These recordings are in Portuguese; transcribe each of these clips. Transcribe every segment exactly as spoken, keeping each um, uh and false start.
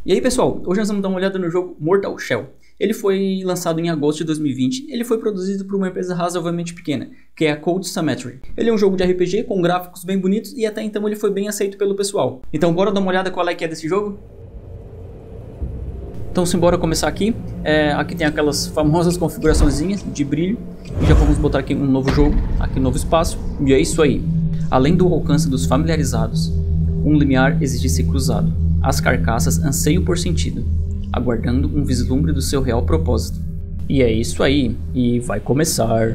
E aí pessoal, hoje nós vamos dar uma olhada no jogo Mortal Shell. Ele foi lançado em agosto de dois mil e vinte, ele foi produzido por uma empresa razoavelmente pequena, que é a Codesymmetry. Ele é um jogo de R P G com gráficos bem bonitos e até então ele foi bem aceito pelo pessoal. Então bora dar uma olhada qual é que é desse jogo? Então simbora começar aqui. É, aqui tem aquelas famosas configuraçõezinhas de brilho. E já vamos botar aqui um novo jogo, aqui um novo espaço. E é isso aí. Além do alcance dos familiarizados, um limiar exige ser cruzado. As carcaças anseiam por sentido, aguardando um vislumbre do seu real propósito. E é isso aí. E vai começar.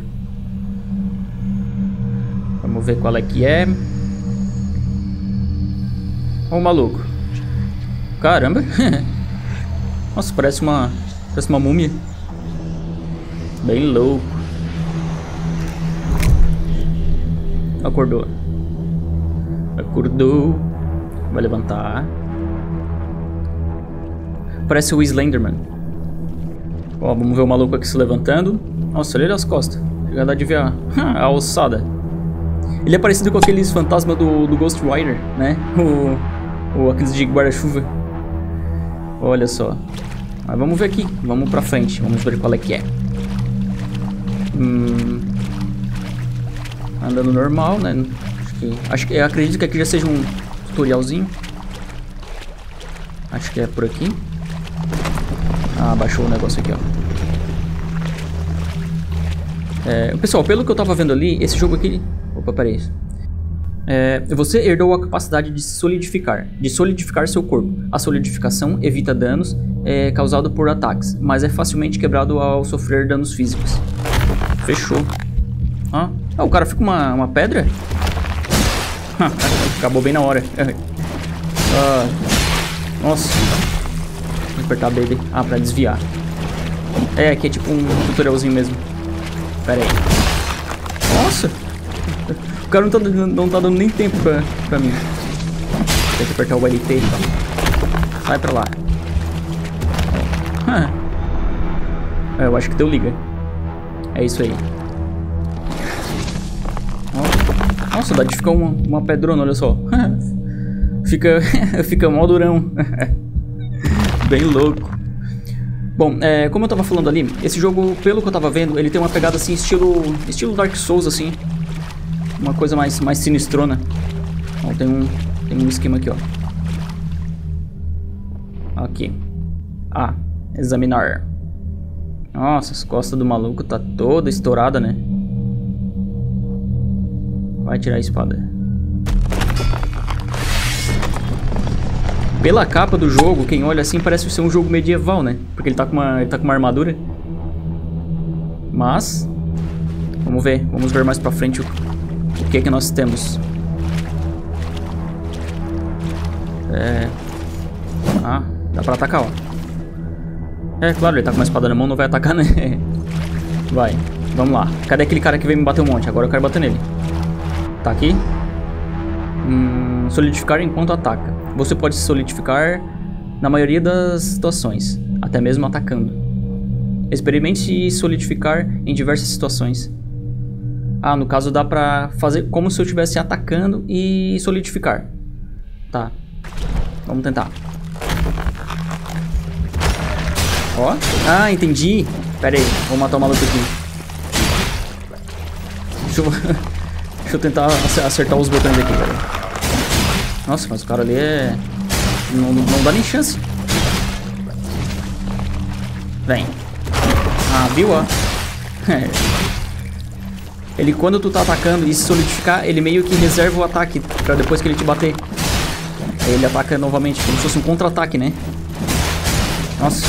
Vamos ver qual é que é. Ó o maluco. Caramba. Nossa, parece uma, parece uma múmia. Bem louco. Acordou. Acordou. Vai levantar. Parece o Slenderman. Ó, vamos ver o maluco aqui se levantando. Nossa, olha as costas. Chega a dar de ver a, a alçada. Ele é parecido com aqueles fantasmas do, do Ghost Rider, né? O, o, aqueles de guarda-chuva. Olha só. Mas vamos ver aqui. Vamos pra frente. Vamos ver qual é que é. Hum... Andando normal, né? Acho que, acho que, eu acredito que aqui já seja um tutorialzinho. Acho que é por aqui. Ah, baixou o negócio aqui, ó. É, pessoal, pelo que eu tava vendo ali, esse jogo aqui... Opa, peraí. É, você herdou a capacidade de se solidificar, de solidificar seu corpo. A solidificação evita danos é, causados por ataques, mas é facilmente quebrado ao sofrer danos físicos. Fechou. Ah, ah o cara fica uma, uma pedra? Acabou bem na hora. Ah, nossa. Vou apertar B D. Ah, pra desviar. É, aqui é tipo um tutorialzinho mesmo. Pera aí. Nossa. O cara não tá, não tá dando nem tempo pra, pra mim. Tem que apertar o L T e tal. Sai pra lá. Ah. É, eu acho que deu liga. É isso aí. Nossa, dá de ficar uma, uma pedrona, olha só. Fica, fica mó durão. Bem louco. Bom, é, como eu tava falando ali, esse jogo, pelo que eu tava vendo, ele tem uma pegada assim, estilo, estilo Dark Souls, assim. Uma coisa mais, mais sinistrona. Ó, tem um, tem um esquema aqui, ó. Aqui. Ah, examinar. Nossa, as costas do maluco tá toda estourada, né? Vai tirar a espada. Pela capa do jogo, quem olha assim parece ser um jogo medieval, né? Porque ele tá com uma, ele tá com uma armadura. Mas... Vamos ver. Vamos ver mais pra frente o, o que é que nós temos. É... Ah, dá pra atacar, ó. É, claro, ele tá com uma espada na mão, não vai atacar, né? Vai, vamos lá. Cadê aquele cara que veio me bater um monte? Agora eu quero bater nele. Tá aqui. Hum, solidificar enquanto ataca. Você pode se solidificar na maioria das situações, até mesmo atacando. Experimente se solidificar em diversas situações. Ah, no caso dá pra fazer como se eu estivesse atacando e solidificar. Tá. Vamos tentar. Ó. Ah, entendi. Pera aí, vou matar o maluco aqui. Deixa eu... Deixa eu tentar acertar os botões aqui, velho. Nossa, mas o cara ali é... Não, não dá nem chance. Vem. Ah, viu, ó. Ele, quando tu tá atacando e se solidificar, ele meio que reserva o ataque pra depois que ele te bater. Aí ele ataca novamente, como se fosse um contra-ataque, né? Nossa.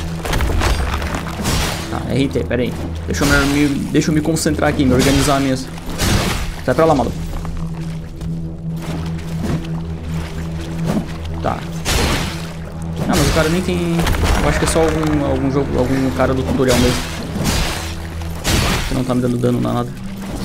Tá, R T, pera aí. Deixa eu me, deixa eu me concentrar aqui, me organizar mesmo. Sai pra lá, maluco. Tá. Ah, mas o cara nem tem... Eu acho que é só algum, algum jogo, algum cara do tutorial mesmo. Que não tá me dando dano na nada.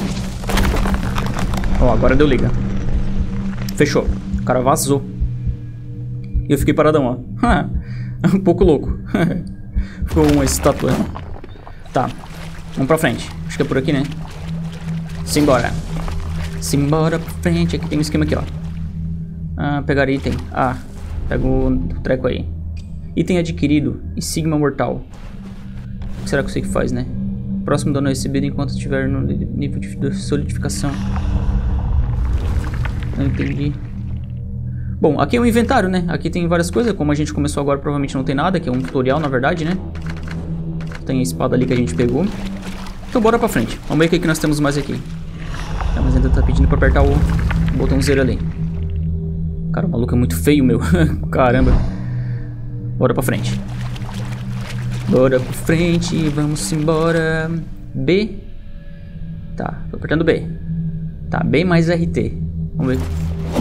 Ó, agora deu liga. Fechou. O cara vazou. E eu fiquei paradão, ó. Um pouco louco. Ficou uma estátua. Tá. Vamos pra frente. Acho que é por aqui, né? Simbora. Simbora pra frente. Aqui tem um esquema aqui, ó. Ah, pegar item. Ah, pega o treco aí. Item adquirido. E Sigma Mortal. O que será que eu sei que faz, né? Próximo dano recebido enquanto estiver no nível de solidificação. Não entendi. Bom, aqui é um inventário, né? Aqui tem várias coisas. Como a gente começou agora, provavelmente não tem nada. Aqui é um tutorial, na verdade, né? Tem a espada ali que a gente pegou. Então bora pra frente. Vamos ver o que, que nós temos mais aqui. É, mas ainda tá pedindo pra apertar o botãozinho ali. Cara, o maluco é muito feio, meu. Caramba. Bora pra frente. Bora pra frente. Vamos embora. B. Tá, tô apertando B. Tá, B mais R T. Vamos ver.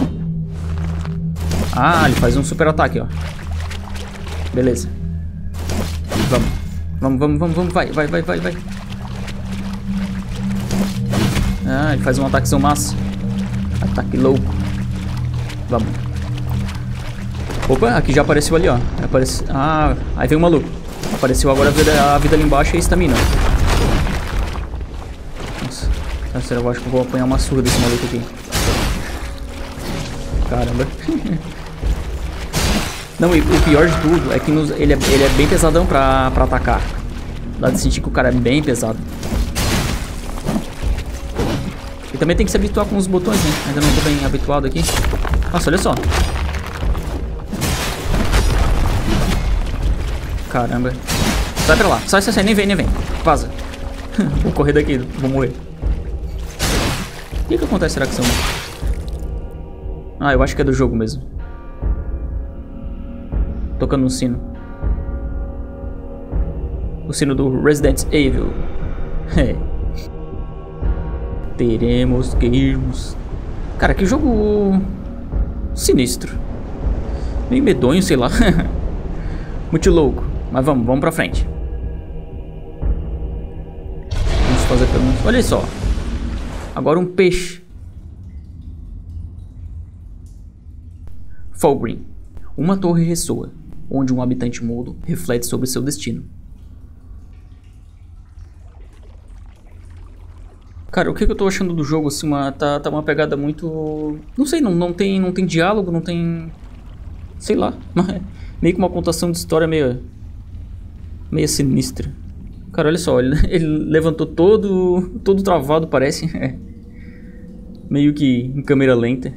Ah, ele faz um super ataque, ó. Beleza. Vamos. Vamos, vamos, vamos, vamos. Vai, vai, vai, vai, vai. Ah, ele faz um ataquezão massa. Ataque louco. Vamos. Opa, aqui já apareceu ali, ó. Aparece... Ah, aí veio o maluco. Apareceu agora a vida, a vida ali embaixo e a estamina. Nossa. Será que eu acho que eu vou apanhar uma surra desse maluco aqui? Caramba. Não, e o pior de tudo é que nos, ele, é, ele é bem pesadão pra, pra atacar. Dá de sentir que o cara é bem pesado. E também tem que se habituar com os botões, né? Ainda não tô bem habituado aqui. Nossa, olha só. Caramba. Sai pra lá. Sai, sai, sai. Nem vem, nem vem. Vaza. Vou correr daqui. Vou morrer. O que que acontece, será que são? Ah, eu acho que é do jogo mesmo. Tocando um sino. O sino do Resident Evil. É. Teremos que irmos. Cara, que jogo sinistro. Meio medonho, sei lá. Muito louco. Mas vamos, vamos pra frente. Vamos fazer pelo menos... Olha só. Agora um peixe. Fulgrim. Uma torre ressoa, onde um habitante mudo reflete sobre seu destino. Cara, o que, que eu tô achando do jogo, assim, uma, tá, tá uma pegada muito... Não sei, não, não, tem, não tem diálogo, não tem... Sei lá, mas meio que uma contação de história meio... Meio sinistra. Cara, olha só, ele, ele levantou todo, todo travado, parece. Meio que em câmera lenta.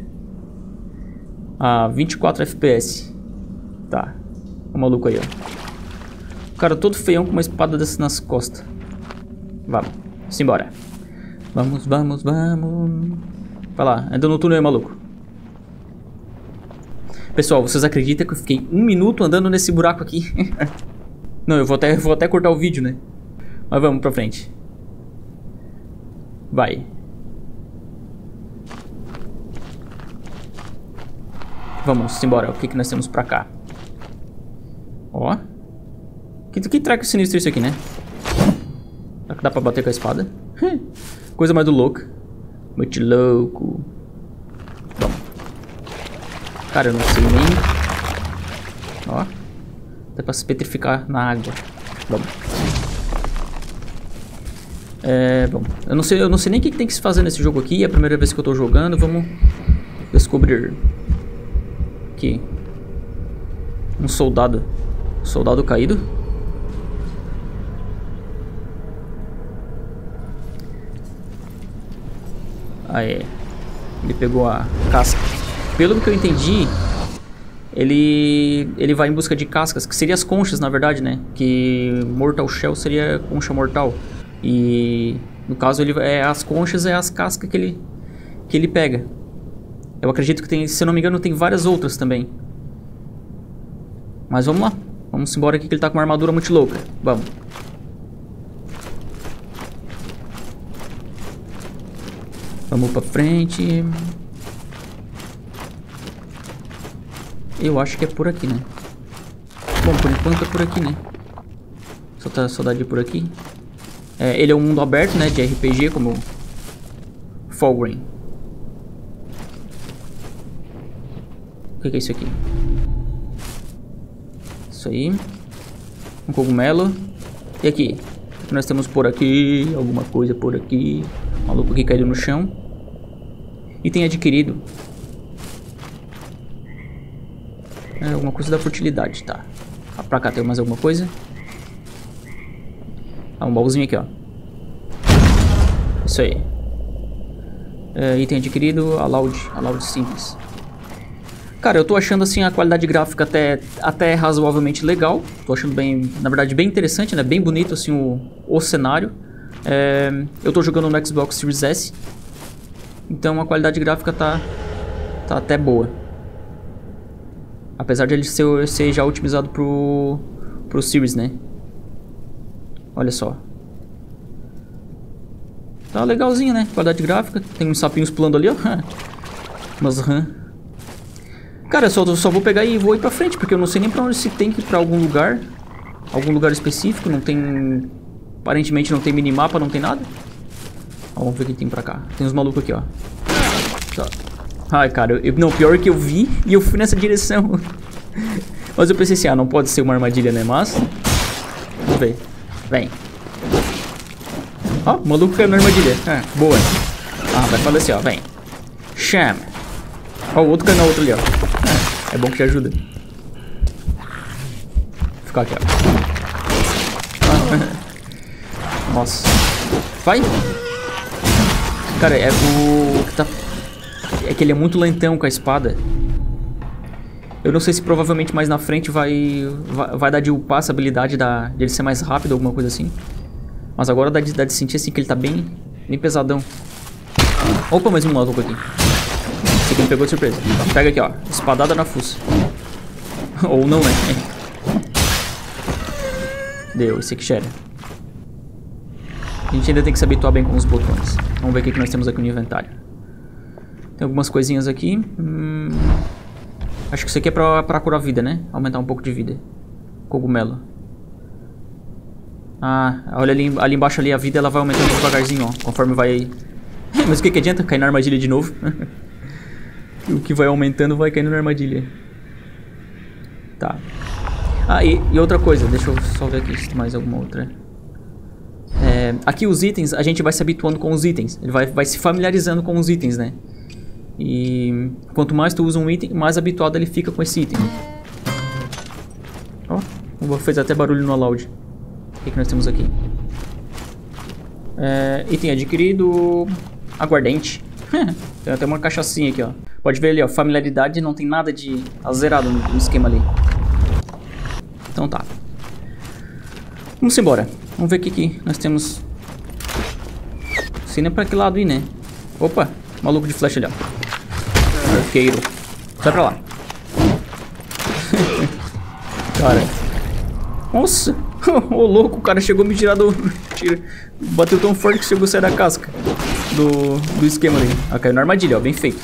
A vinte e quatro F P S. Tá, o maluco aí, ó. O cara todo feião com uma espada dessa nas costas. Vamos, simbora. Vamos, vamos, vamos. Vai lá, anda no túnel aí, maluco. Pessoal, vocês acreditam que eu fiquei um minuto andando nesse buraco aqui? Não, eu vou até, vou até cortar o vídeo, né? Mas vamos pra frente. Vai. Vamos embora. O que, que nós temos pra cá? Ó. Que, que traque sinistro isso aqui, né? Será que dá pra bater com a espada? Coisa mais do louco. Muito louco. Vamos. Cara, eu não sei nem... Ó. Dá pra se petrificar na água. Vamos. É, bom. Eu não sei, eu não sei nem o que, que tem que se fazer nesse jogo aqui. É a primeira vez que eu tô jogando. Vamos descobrir. Aqui. Um soldado. Soldado caído. Aí. Ele pegou a casca. Pelo que eu entendi, ele ele vai em busca de cascas, que seriam as conchas, na verdade, né? Que Mortal Shell seria concha mortal. E no caso ele é as conchas, é as cascas que ele que ele pega. Eu acredito que tem, se eu não me engano, tem várias outras também. Mas vamos lá. Vamos embora aqui que ele tá com uma armadura muito louca. Vamos. Vamos pra frente. Eu acho que é por aqui, né? Bom, por enquanto é por aqui, né? Só tá saudade por aqui. É, ele é um mundo aberto, né? De R P G, como Fulgrim. O que, que é isso aqui? Isso aí. Um cogumelo. E aqui? O que nós temos por aqui? Alguma coisa por aqui. O maluco aqui caído no chão. Item adquirido. É alguma coisa da fertilidade, tá. Pra cá tem mais alguma coisa? Ah, um baúzinho aqui, ó. Isso aí. É, item adquirido, Aloud, Aloud simples. Cara, eu tô achando assim a qualidade gráfica até, até razoavelmente legal. Tô achando bem, na verdade, bem interessante, né? Bem bonito assim o, o cenário. É, eu tô jogando no Xbox Series S. Então a qualidade gráfica tá, tá até boa. Apesar de ele ser, ser já otimizado pro, pro Series, né? Olha só. Tá legalzinho, né? Qualidade gráfica. Tem uns sapinhos pulando ali, ó. Mas, hum. Cara, eu só, eu só vou pegar e vou ir pra frente, porque eu não sei nem pra onde se tem que ir pra algum lugar. Algum lugar específico, não tem... Aparentemente não tem minimapa, não tem nada. Ó, vamos ver o que tem pra cá. Tem uns malucos aqui, ó. Tá. Ai, cara, eu, não, pior que eu vi e eu fui nessa direção. Mas eu pensei assim, ah, não pode ser uma armadilha, né? Mas... Vamos ver. Vem. Ó, o maluco caiu na armadilha. Ah, boa. Ah, vai falecer, ó, vem. Chama. Ó, o outro caiu na outra ali, ó. É bom que te ajuda. Vou ficar aqui, ó. Ah. Nossa. Vai. Cara, é o que tá... É que ele é muito lentão com a espada. Eu não sei se provavelmente mais na frente vai... Vai, vai dar de upar essa habilidade da, de ele ser mais rápido, alguma coisa assim. Mas agora dá de, dá de sentir assim que ele tá bem... Bem pesadão. Opa, mais um maluco aqui. Esse aqui me pegou de surpresa. Tá, pega aqui, ó. Espadada na fuça. Ou não, né? Deu, esse aqui cheira. A gente ainda tem que se habituar bem com os botões. Vamos ver o que, que nós temos aqui no inventário. Tem algumas coisinhas aqui. Hum... Acho que isso aqui é pra, pra curar a vida, né? Aumentar um pouco de vida. Cogumelo. Ah, olha ali, ali embaixo ali a vida, ela vai aumentando devagarzinho, ó. Conforme vai... Mas o que, que adianta cair na armadilha de novo? O que vai aumentando vai caindo na armadilha. Tá. Ah, e, e outra coisa, deixa eu só ver aqui se tem mais alguma outra. É, aqui os itens, a gente vai se habituando com os itens. Ele vai, vai se familiarizando com os itens, né? E quanto mais tu usa um item, mais habituado ele fica com esse item. Ó, oh, fez até barulho no Aloud. O que, que nós temos aqui? É, item adquirido... Aguardente. Tem até uma cachaçinha aqui, ó. Pode ver ali, ó. Familiaridade, não tem nada de zerado no, no esquema ali. Então tá. Vamos embora. Vamos ver o que, que nós temos. Sei nem pra que lado ir, né? Opa, maluco de flecha ali, ó. Arqueiro. Sai pra lá. Cara. Nossa. Ô, louco, o cara chegou a me tirar do... Tira. Bateu tão forte que chegou a sair da casca do, do esquema ali. Ah, caiu na armadilha, ó. Bem feito.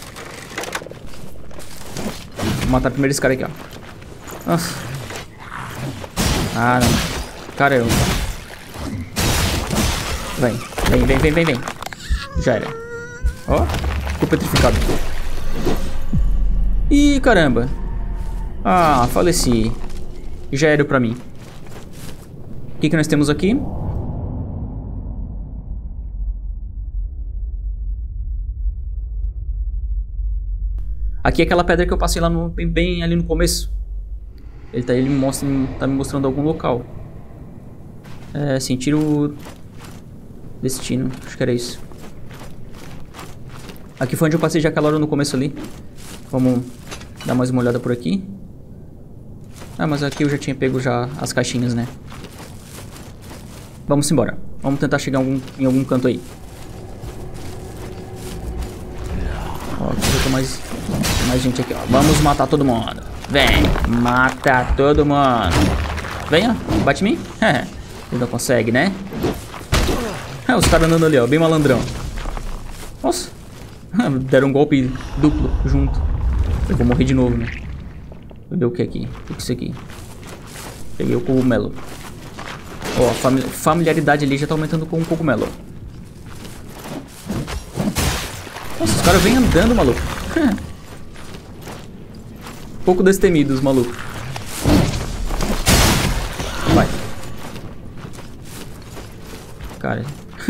Vou matar primeiro esse cara aqui, ó. Nossa. Ah, não. Caramba. Vem, vem, vem, vem, vem, vem. Já era. Ó, ficou petrificado. Ih, caramba. Ah, faleci. Já era pra mim. O que, que nós temos aqui? Aqui é aquela pedra que eu passei lá no, bem, bem ali no começo. Ele tá, ele me mostra, tá me mostrando algum local. É, sentir o destino. Acho que era isso. Aqui foi onde eu passei já aquela hora no começo ali. Vamos dar mais uma olhada por aqui. Ah, mas aqui eu já tinha pego já as caixinhas, né? Vamos embora. Vamos tentar chegar em algum, em algum canto aí. Ó, aqui tem mais, mais gente aqui, ó. Vamos matar todo mundo. Vem, mata todo mundo. Vem, ó. Bate em mim. Ele não consegue, né? É, os caras andando ali, ó. Bem malandrão. Nossa. Deram um golpe duplo junto. Eu vou morrer de novo, né? Vou ver o que é aqui. O que é isso aqui? Peguei o cogumelo. Ó, a fami familiaridade ali já tá aumentando com o cogumelo. Nossa, os caras vêm andando, maluco. Pouco destemidos, maluco. Vai. Cara.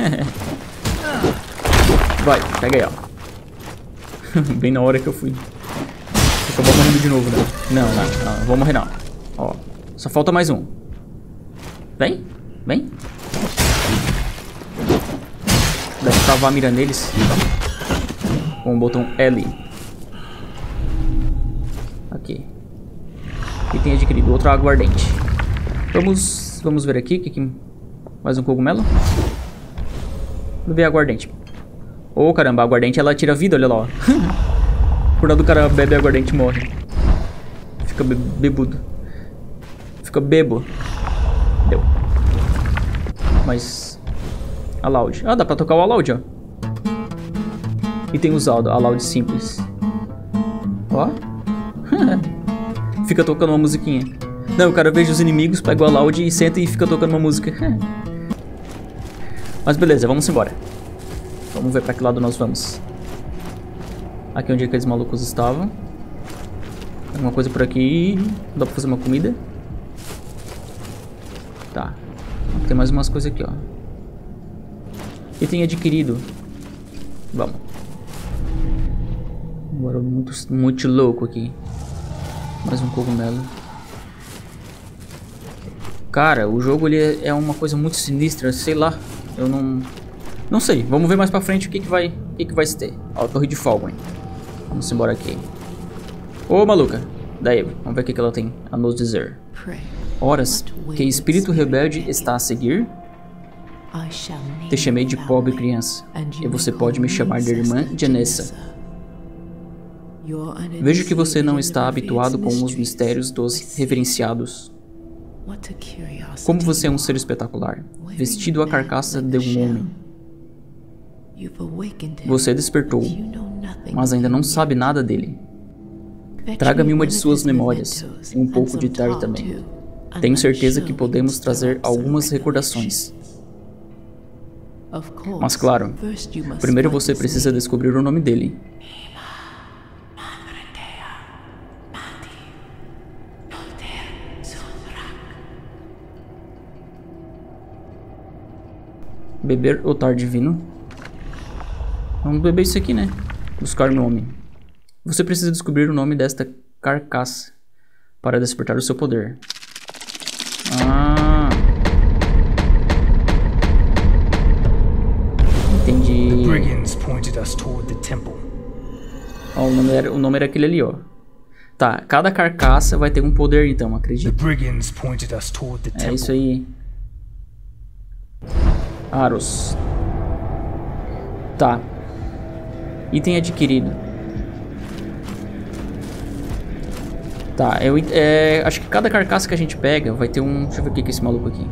Vai, pega aí, ó. Bem na hora que eu fui. Eu vou morrendo de novo, né? Não, não, não, não vou morrer não. Ó. Só falta mais um. Vem, vem. Dá pra travar a mira neles com o botão L. Aqui. E tem adquirido outro aguardente. Vamos, vamos ver aqui. Que, que, mais um cogumelo. Vamos ver aguardente. Ô, oh, caramba, a aguardente ela tira vida, olha lá. Ó. Por nada do cara bebe aguardente e morre. Fica be bebudo. Fica bebo. Deu. Mas... a loud. Ah, dá pra tocar o loud, ó. E tem usado a loud simples. Ó. Fica tocando uma musiquinha. Não, o cara veja os inimigos, pega o loud e senta e fica tocando uma música. Mas beleza, vamos embora. Vamos ver pra que lado nós vamos. Aqui onde aqueles malucos estavam. Alguma coisa por aqui. Dá pra fazer uma comida? Tá. Tem mais umas coisas aqui, ó. E tem adquirido. Vamos. Agora muito, muito louco aqui. Mais um cogumelo. Cara, o jogo ele é uma coisa muito sinistra. Sei lá. Eu não... Não sei. Vamos ver mais pra frente o que que vai... O que que vai se ter. Ó, a torre de fogo, hein. Vamos embora aqui. Ô, maluca. Daí, vamos ver o que que ela tem a nos dizer. Horas que espírito rebelde está a seguir? Te chamei de pobre criança, e você pode me chamar de irmã Janessa. Vejo que você não está habituado com os mistérios dos reverenciados. Como você é um ser espetacular, vestido a carcaça de um homem. Você despertou, mas ainda não sabe nada dele. Traga-me uma de suas memórias, e um pouco de Terry também. Tenho certeza que podemos trazer algumas recordações. Mas claro, primeiro você precisa descobrir o nome dele. Beber o tar divino. Vamos beber isso aqui, né? Buscar o nome. Você precisa descobrir o nome desta carcaça para despertar o seu poder. Ah. Entendi. Ó, o nome era, o nome era aquele ali, ó. Tá, cada carcaça vai ter um poder então, acredito. É isso aí. Aros. Tá. Item adquirido. Tá, eu é, acho que cada carcaça que a gente pega vai ter um... Deixa eu ver o que é esse maluco aqui.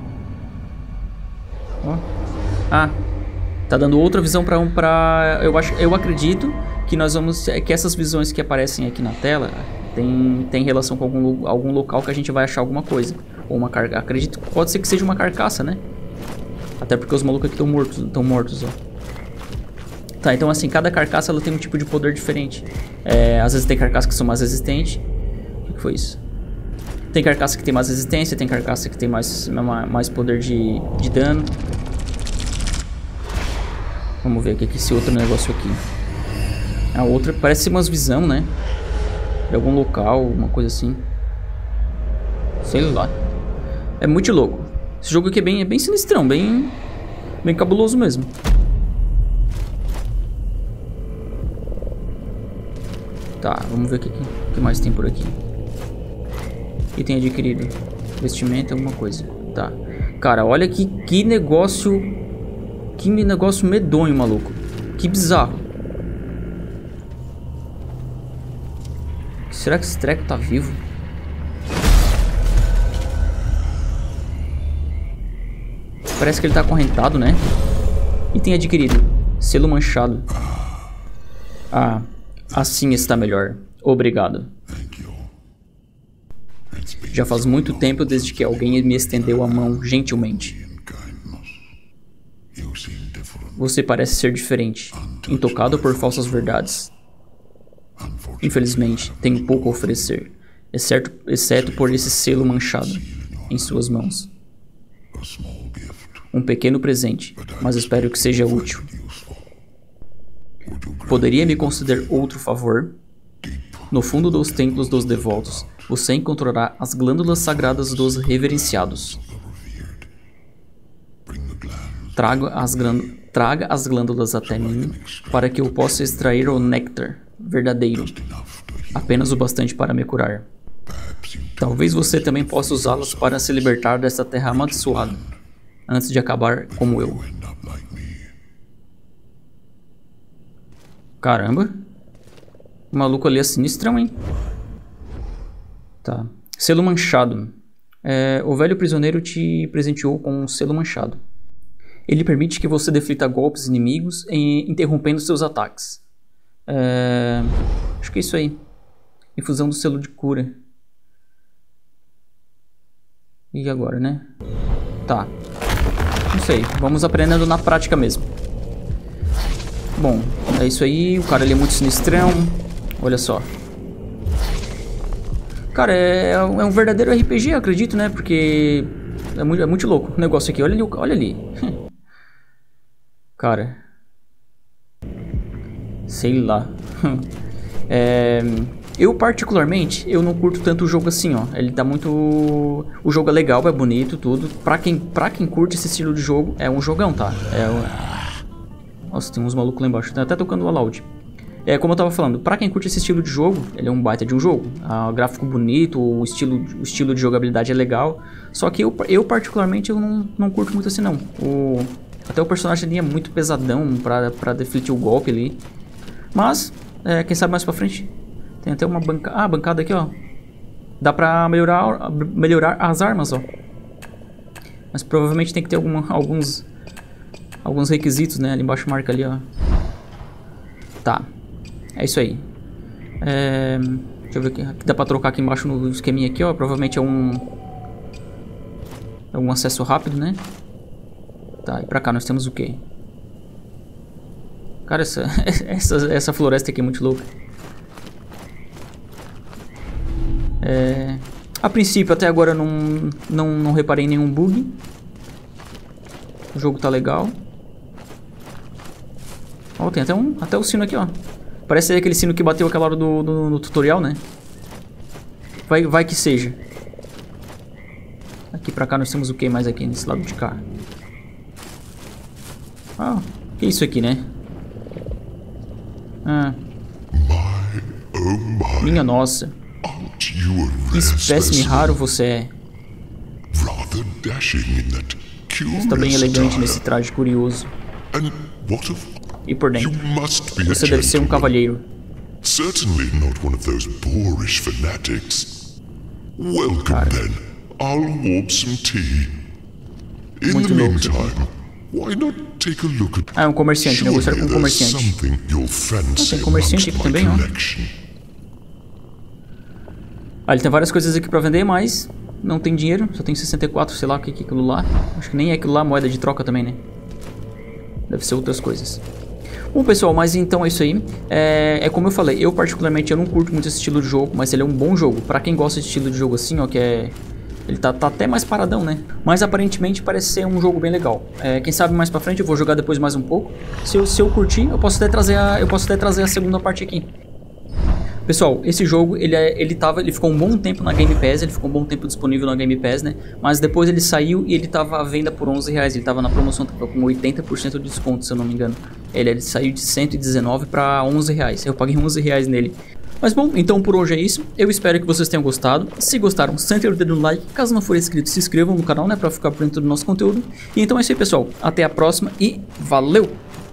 Ó. Ah, tá dando outra visão pra um... Pra, eu, acho, eu acredito que nós vamos... Que essas visões que aparecem aqui na tela tem, tem relação com algum, algum local que a gente vai achar alguma coisa. Ou uma carcaça. Acredito que pode ser que seja uma carcaça, né? Até porque os malucos aqui estão mortos, estão mortos, ó. Tá, então assim, cada carcaça ela tem um tipo de poder diferente. É, às vezes tem carcaças que são mais resistentes. O que foi isso? Tem carcaça que tem mais resistência, tem carcaça que tem mais, mais poder de, de dano. Vamos ver o que é esse outro negócio aqui. A outra parece ser umas visão, né? De algum local, uma coisa assim. Sei lá. É muito louco. Esse jogo aqui é bem, é bem sinistrão, bem, bem cabuloso mesmo. Tá, vamos ver o que, que mais tem por aqui. E tem adquirido vestimenta, alguma coisa. Tá. Cara, olha que, que negócio... Que negócio medonho, maluco. Que bizarro. Será que esse treco tá vivo? Parece que ele tá acorrentado, né? E tem adquirido selo manchado. Ah, assim está melhor. Obrigado. Já faz muito tempo desde que alguém me estendeu a mão gentilmente. Você parece ser diferente, intocado por falsas verdades. Infelizmente, tenho pouco a oferecer, exceto, exceto por esse selo manchado em suas mãos. Um pequeno presente, mas espero que seja útil. Poderia me conceder outro favor? No fundo dos templos dos devotos, você encontrará as glândulas sagradas dos reverenciados. Traga as, Traga as glândulas até mim para que eu possa extrair o néctar verdadeiro, apenas o bastante para me curar. Talvez você também possa usá-las para se libertar dessa terra amaldiçoada, antes de acabar como eu. Caramba. O maluco ali é sinistrão, hein? Tá. Selo manchado. É, o velho prisioneiro te presenteou com um selo manchado. Ele permite que você deflita golpes inimigos, em, interrompendo seus ataques. É, acho que é isso aí. Infusão do selo de cura. E agora, né? Tá. Não sei. Vamos aprendendo na prática mesmo. Bom, é isso aí. O cara ali é muito sinistrão. Olha só. Cara, é, é um verdadeiro R P G, eu acredito, né? Porque é muito, é muito louco o negócio aqui. Olha ali. Olha ali. Cara. Sei lá. é, eu particularmente, eu não curto tanto o jogo assim, ó. Ele tá muito... O jogo é legal, é bonito, tudo. Pra quem, pra quem curte esse estilo de jogo, é um jogão, tá? É um... Nossa, tem uns malucos lá embaixo. Tá até tocando o Aloud. É, como eu tava falando, pra quem curte esse estilo de jogo, ele é um baita de um jogo. Ah, o gráfico bonito, o estilo, o estilo de jogabilidade é legal. Só que eu, eu particularmente, eu não, não curto muito assim, não. O... Até o personagem ali é muito pesadão pra, pra defletir o golpe ali. Mas, é, quem sabe mais pra frente, tem até uma bancada... Ah, bancada aqui, ó. Dá pra melhorar, melhorar as armas, ó. Mas provavelmente tem que ter alguma, alguns... Alguns requisitos, né? Ali embaixo marca ali, ó. Tá. É isso aí. É... Deixa eu ver aqui. Aqui dá pra trocar aqui embaixo no esqueminha aqui, ó. Provavelmente é um... É um acesso rápido, né? Tá, e pra cá nós temos o quê? Cara, essa, essa, essa floresta aqui é muito louca. É... A princípio, até agora, não, não, não reparei em nenhum bug. O jogo tá legal. Ó, tem até, um, até o sino aqui, ó. Parece aquele sino que bateu aquela hora do, do, no tutorial, né? Vai, vai que seja. Aqui pra cá nós temos o que mais aqui, nesse lado de cá? Ah, que é isso aqui, né? Ah. Minha nossa. Que espécime raro você é. Você está bem elegante nesse traje curioso. E por dentro, você deve ser um cavalheiro. Certainly not one of those boorish fanatics. Welcome then. I'll warp some tea. In the meantime, why not take a look at... Ah, é um comerciante, negociar com um comerciante. Ah, tem comerciante aqui também, ó. Ah, ele tem várias coisas aqui pra vender, mas não tem dinheiro. Só tem sessenta e quatro, sei lá o que é aquilo lá. Acho que nem é aquilo lá, moeda de troca também, né? Deve ser outras coisas. Bom, pessoal, mas então é isso aí. É, é como eu falei, eu particularmente eu não curto muito esse estilo de jogo, mas ele é um bom jogo. Pra quem gosta de estilo de jogo assim, ó, que é... Ele tá, tá até mais paradão, né? Mas aparentemente parece ser um jogo bem legal. É, quem sabe mais pra frente eu vou jogar depois mais um pouco. Se eu, se eu curtir, eu posso até trazer a, eu posso até trazer a segunda parte aqui. Pessoal, esse jogo, ele, é, ele, tava, ele ficou um bom tempo na Game Pass, ele ficou um bom tempo disponível na Game Pass, né? Mas depois ele saiu e ele tava à venda por onze reais, ele tava na promoção, tava com oitenta por cento de desconto, se eu não me engano. Ele, ele saiu de cento e dezenove para onze reais, eu paguei onze reais nele. Mas bom, então por hoje é isso, eu espero que vocês tenham gostado. Se gostaram, sentem o dedo no like, caso não for inscrito, se inscrevam no canal, né? Pra ficar por dentro do nosso conteúdo. E então é isso aí, pessoal, até a próxima e valeu!